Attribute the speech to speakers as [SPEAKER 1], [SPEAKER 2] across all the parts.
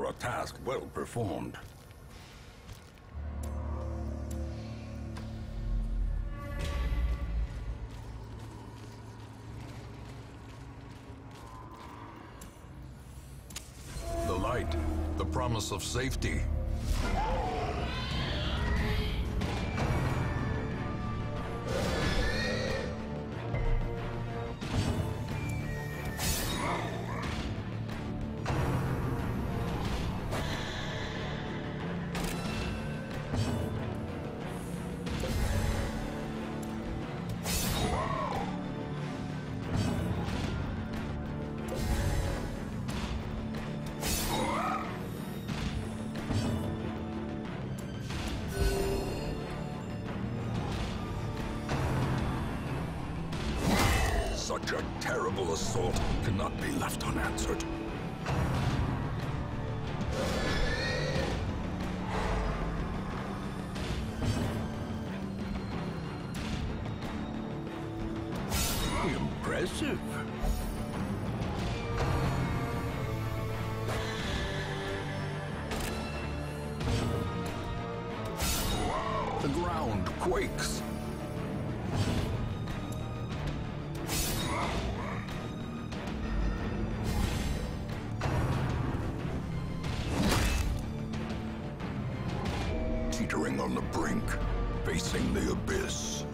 [SPEAKER 1] for a task well performed. The light, the promise of safety. Such a terrible assault cannot be left unanswered. Impressive. The ground quakes. Teetering on the brink, facing the abyss.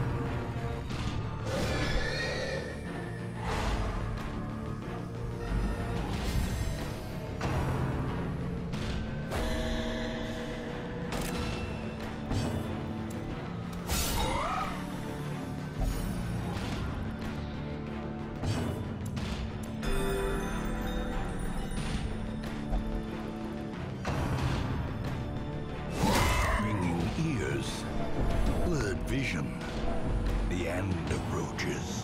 [SPEAKER 1] Ears, blurred vision, the end approaches.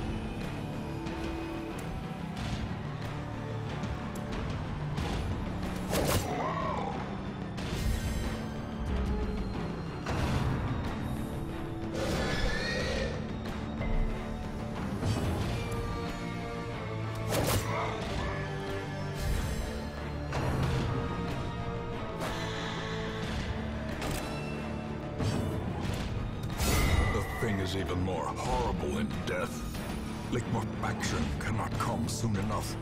[SPEAKER 1] Thing is even more horrible in death. Liquefaction cannot come soon enough.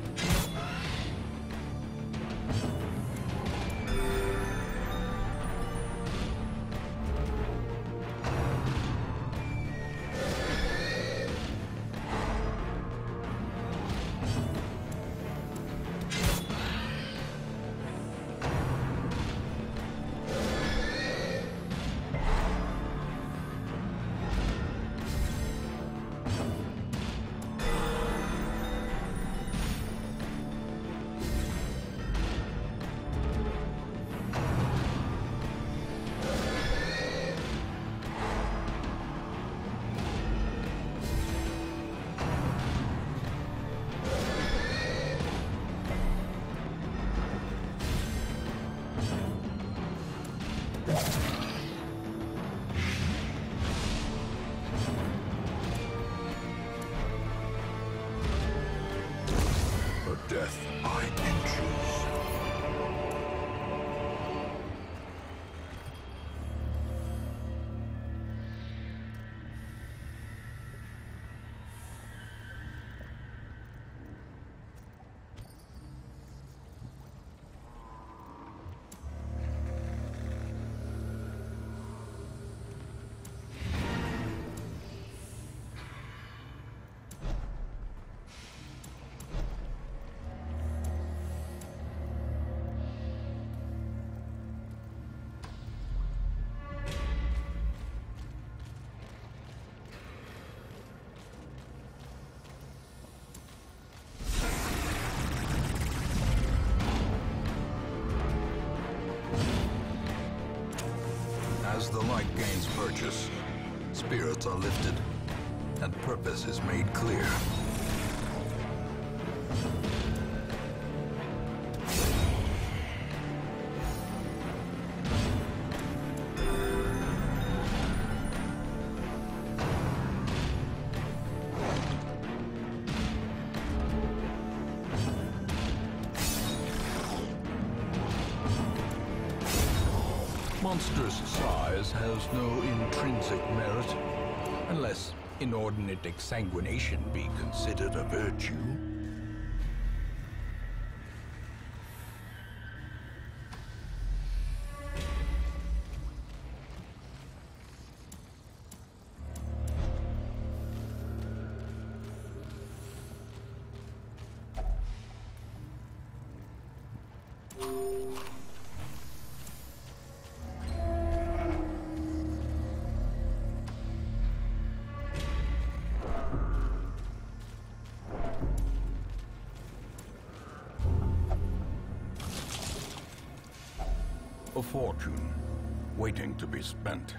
[SPEAKER 1] Death by inches. As the light gains purchase, spirits are lifted, and purpose is made clear. Monstrous size has no intrinsic merit, unless inordinate exsanguination be considered a virtue. A fortune, waiting to be spent.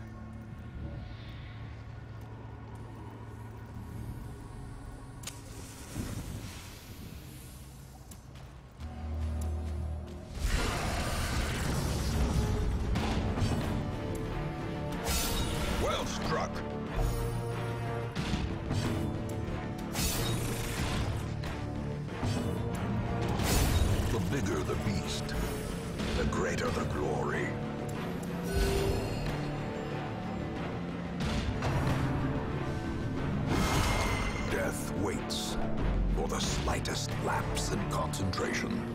[SPEAKER 1] Well struck. The bigger the beast, the greater the glory. Death waits for the slightest lapse in concentration.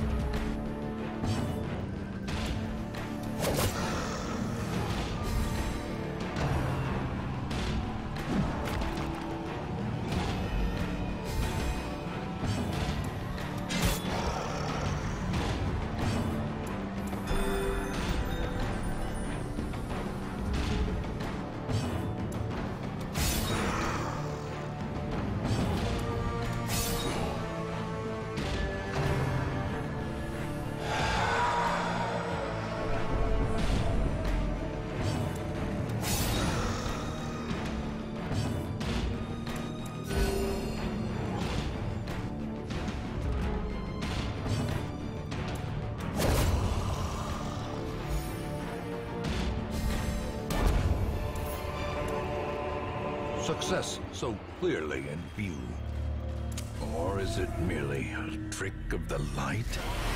[SPEAKER 1] Success so clearly in view. Or is it merely a trick of the light?